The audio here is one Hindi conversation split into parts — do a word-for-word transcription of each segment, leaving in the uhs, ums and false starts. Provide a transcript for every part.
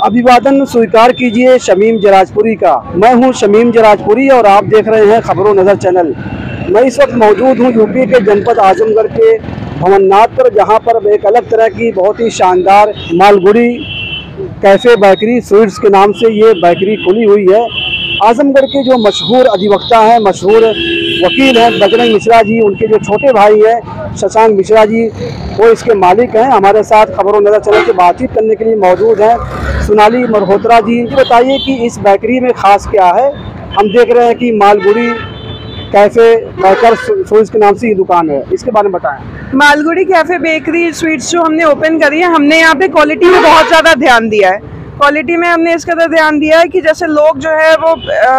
अभिवादन स्वीकार कीजिए शमीम जराजपुरी का। मैं हूं शमीम जराजपुरी और आप देख रहे हैं खबरों नज़र चैनल। मैं इस वक्त मौजूद हूं यूपी के जनपद आजमगढ़ के भवननाथ पर, जहां पर एक अलग तरह की बहुत ही शानदार मालगुड़ी कैफ़े बेकरी स्वीट्स के नाम से ये बेकरी खुली हुई है। आजमगढ़ के जो मशहूर अधिवक्ता हैं, मशहूर वकील हैं बजरंग मिश्रा जी, उनके जो छोटे भाई हैं शशांक मिश्रा जी, वो इसके मालिक हैं। हमारे साथ खबरों नज़र चैनल से बातचीत करने के लिए मौजूद हैं सोनाली मल्होत्रा जी। बताइए कि इस बेकरी में ख़ास क्या है। हम देख रहे हैं कि मालगुड़ी कैफ़े बेकर स्वीट्स के नाम से ये दुकान है, इसके बारे में बताएं। मालगुड़ी कैफ़े बेकरी स्वीट्स जो हमने ओपन करी है, हमने यहाँ पे क्वालिटी में बहुत ज़्यादा ध्यान दिया है। क्वालिटी में हमने इस कदर ध्यान दिया है कि जैसे लोग जो है वो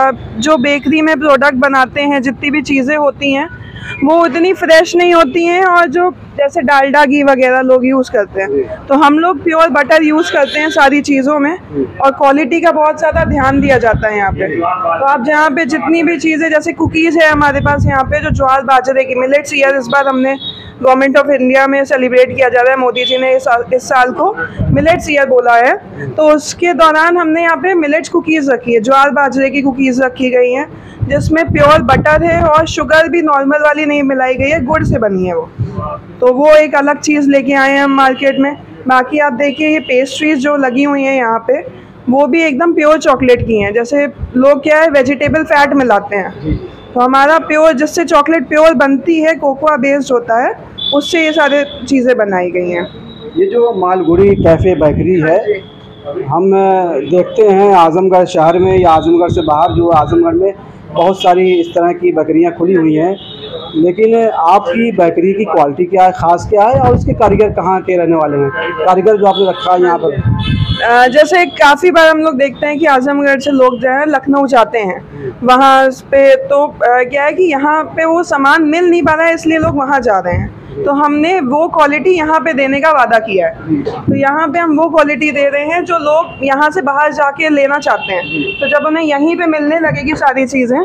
जो बेकरी में प्रोडक्ट बनाते हैं, जितनी भी चीज़ें होती हैं वो उतनी फ्रेश नहीं होती हैं, और जो जैसे डालडा घी वगैरह लोग यूज़ करते हैं, तो हम लोग प्योर बटर यूज़ करते हैं सारी चीज़ों में, और क्वालिटी का बहुत ज़्यादा ध्यान दिया जाता है यहाँ पे। तो आप जहाँ पे जितनी भी चीज़ें, जैसे कुकीज़ है हमारे पास यहाँ पे, जो ज्वार बाजरे की मिलेट्स ईयर इस बार हमने गवर्नमेंट ऑफ इंडिया में सेलिब्रेट किया जा रहा है, मोदी जी ने इस साल इस साल को मिलेट्स ईयर बोला है, तो उसके दौरान हमने यहाँ पे मिलेट्स कुकीज़ रखी है, ज्वार बाजरे की कुकीज़ रखी गई हैं, जिसमें प्योर बटर है और शुगर भी नॉर्मल वाली नहीं मिलाई गई है, गुड़ से बनी है वो। तो वो एक अलग चीज़ लेके आए हैं हम मार्केट में। बाकी आप देखिए ये पेस्ट्रीज जो लगी हुई हैं यहाँ पे, वो भी एकदम प्योर चॉकलेट की हैं। जैसे लोग क्या है वेजिटेबल फैट मिलाते हैं, तो हमारा प्योर, जिससे चॉकलेट प्योर बनती है, कोकोआ बेस्ड होता है, उससे ये सारे चीज़ें बनाई गई हैं। ये जो मालगुड़ी कैफ़े बेकरी है, हम देखते हैं आजमगढ़ शहर में या आजमगढ़ से बाहर जो आजमगढ़ में बहुत सारी इस तरह की बेकरियां खुली हुई हैं, लेकिन आपकी बेकरी की क्वालिटी क्या है, ख़ास क्या है, और इसके कारीगर कहाँ के रहने वाले हैं? कारीगर जो आपने रखा है यहाँ पर, जैसे काफ़ी बार हम लोग देखते हैं कि आजमगढ़ से लोग जो है लखनऊ जाते हैं, वहाँ पे तो क्या है कि यहाँ पे वो सामान मिल नहीं पा रहा है, इसलिए लोग वहाँ जा रहे हैं। तो हमने वो क्वालिटी यहाँ पे देने का वादा किया है, तो यहाँ पे हम वो क्वालिटी दे रहे हैं जो लोग यहाँ से बाहर जाके लेना चाहते हैं। तो जब उन्हें यहीं पे मिलने लगेगी सारी चीज़ें,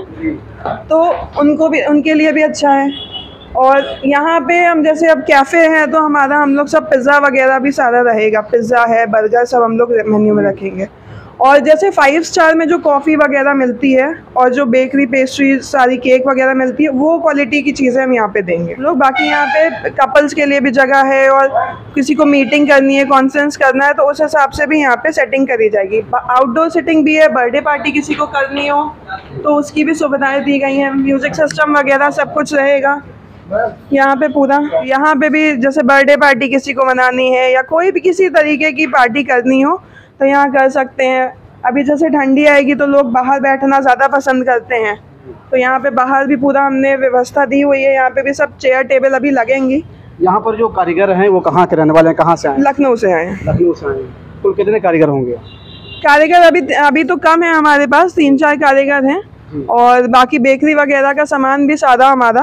तो उनको भी, उनके लिए भी अच्छा है। और यहाँ पे हम जैसे अब कैफ़े हैं, तो हमारा हम लोग सब पिज़्ज़ा वगैरह भी सारा रहेगा, पिज़्ज़ा है, बर्गर, सब हम लोग मेन्यू में रखेंगे। और जैसे फाइव स्टार में जो कॉफ़ी वगैरह मिलती है और जो बेकरी पेस्ट्री सारी केक वगैरह मिलती है, वो क्वालिटी की चीज़ें हम यहाँ पे देंगे लोग। बाकी यहाँ पे कपल्स के लिए भी जगह है, और किसी को मीटिंग करनी है, कॉन्फ्रेंस करना है, तो उस हिसाब से भी यहाँ पे सेटिंग करी जाएगी। आउटडोर सेटिंग भी है, बर्थडे पार्टी किसी को करनी हो तो उसकी भी सुविधाएँ दी गई हैं, म्यूज़िक सिस्टम वगैरह सब कुछ रहेगा यहाँ पे पूरा। यहाँ पे भी जैसे बर्थडे पार्टी किसी को मनानी है या कोई भी किसी तरीके की पार्टी करनी हो तो यहाँ कर सकते हैं। अभी जैसे ठंडी आएगी तो लोग बाहर बैठना ज़्यादा पसंद करते हैं, तो यहाँ पे बाहर भी पूरा हमने व्यवस्था दी हुई है। यहाँ पे भी सब चेयर टेबल अभी लगेंगी। यहाँ पर जो कारीगर हैं वो कहाँ के रहने वाले हैं, कहाँ से आए? लखनऊ से आए हैं। लखनऊ से आए। कुल कितने कारीगर होंगे? कारीगर अभी अभी तो कम है, हमारे पास तीन चार कारीगर हैं, और बाकी बेकरी वगैरह का सामान भी सादा हमारा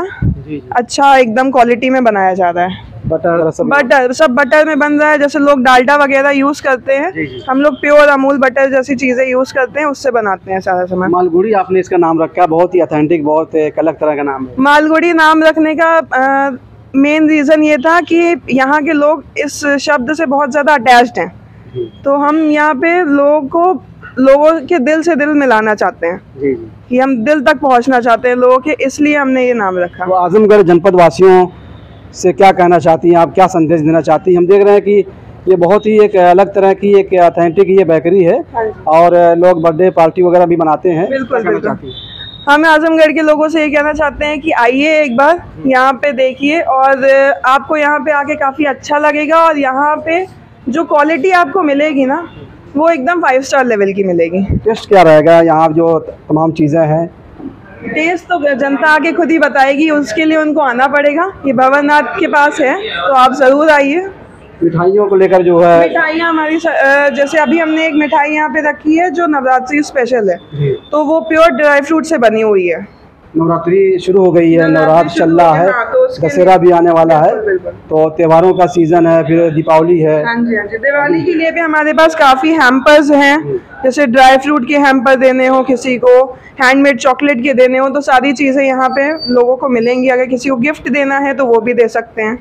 अच्छा एकदम क्वालिटी में बनाया जा रहा है। बटर सब बटर सब बटर में बन रहा है। जैसे लोग डालडा वगैरह यूज़ करते हैं, हम लोग प्योर अमूल बटर जैसी चीज़ें यूज़ करते हैं, उससे बनाते हैं सारा सामान। मालगुड़ी आपने इसका नाम रखा है, बहुत ही ऑथेंटिक, बहुत एक अलग तरह का नाम है। मालगुड़ी नाम रखने का मेन रीज़न ये था कि यहाँ के लोग इस शब्द से बहुत ज़्यादा अटैच्ड हैं, तो हम यहाँ पे लोगों को लोगों के दिल से दिल मिलाना चाहते हैं, जी जी। कि हम दिल तक पहुँचना चाहते हैं लोगों के, इसलिए हमने ये नाम रखा। तो आजमगढ़ जनपद वासियों से क्या कहना चाहती हैं आप, क्या संदेश देना चाहती हैं? हम देख रहे हैं कि ये बहुत ही एक अलग तरह की एक ऑथेंटिक ये बेकरी है, और लोग बर्थडे पार्टी वगैरह भी बनाते हैं। बिल्कुल बिल्कुल। हम आजमगढ़ के लोगों से ये कहना चाहते हैं कि आइए एक बार यहाँ पे देखिए, और आपको यहाँ पे आके काफ़ी अच्छा लगेगा, और यहाँ पे जो क्वालिटी आपको मिलेगी ना, वो एकदम फाइव स्टार लेवल की मिलेगी। टेस्ट क्या रहेगा यहाँ जो तमाम चीज़ें हैं? टेस्ट तो जनता आके खुद ही बताएगी, उसके लिए उनको आना पड़ेगा। ये भवननाथ के पास है, तो आप ज़रूर आइए। मिठाइयों को लेकर जो है, मिठाइयाँ हमारी जैसे अभी हमने एक मिठाई यहाँ पे रखी है जो नवरात्रि स्पेशल है, तो वो प्योर ड्राई फ्रूट से बनी हुई है। नवरात्रि शुरू हो गई है, नवरात्र चल रहा है, दशहरा भी आने वाला है, तो त्योहारों का सीजन है, फिर दीपावली है। हाँ जी हाँ जी। दिवाली के लिए भी हमारे पास काफ़ी हैम्पर्स हैं, जैसे ड्राई फ्रूट के हैम्पर देने हो किसी को, हैंडमेड चॉकलेट के देने हो, तो सारी चीज़ें यहाँ पे लोगों को मिलेंगी। अगर किसी को गिफ्ट देना है तो वो भी दे सकते हैं।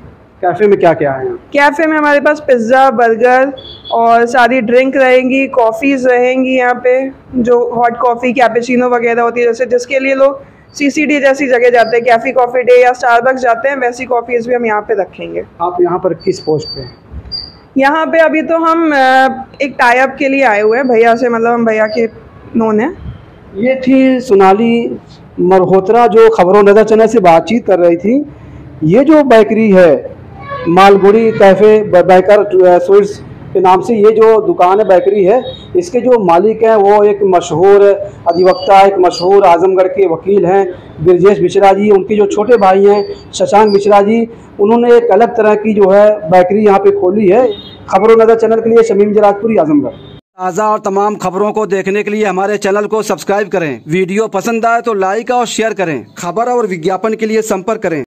कैफ़े में क्या क्या है? कैफ़े में हमारे पास पिज़्ज़ा, बर्गर और सारी ड्रिंक रहेंगी, कॉफ़ीज़ रहेंगी यहाँ पे, जो हॉट कॉफ़ी, कैपेचिनो वगैरह होती है, जैसे जिसके लिए लोग सीसीडी जैसी जगह जाते हैं, कैफ़ी कॉफ़ी डे या स्टारबक्स जाते हैं, वैसी कॉफ़ीज़ भी हम यहाँ पे रखेंगे। आप यहाँ पर किस पोस्ट पे हैं? यहाँ पे अभी तो हम अ, एक टाई अप के लिए आए हुए हैं भैया से, मतलब हम भैया के नोन हैं। ये थी सोनाली मल्होत्रा जो खबरों नज़र चैनल से बातचीत कर रही थी। ये जो बेकरी है मालगुड़ी कैफ़े बेकर स्वीट्स के नाम से ये जो दुकान है, बेकरी है, इसके जो मालिक हैं वो एक मशहूर अधिवक्ता, एक मशहूर आजमगढ़ के वकील हैं ब्रजेश मिश्रा जी। उनके जो छोटे भाई हैं शशांक मिश्रा जी, उन्होंने एक अलग तरह की जो है बेकरी यहाँ पे खोली है। खबरों नज़र चैनल के लिए शमीम जराजपुरी, आजमगढ़। ताज़ा और तमाम खबरों को देखने के लिए हमारे चैनल को सब्सक्राइब करें। वीडियो पसंद आए तो लाइक और शेयर करें। खबर और विज्ञापन के लिए संपर्क करें।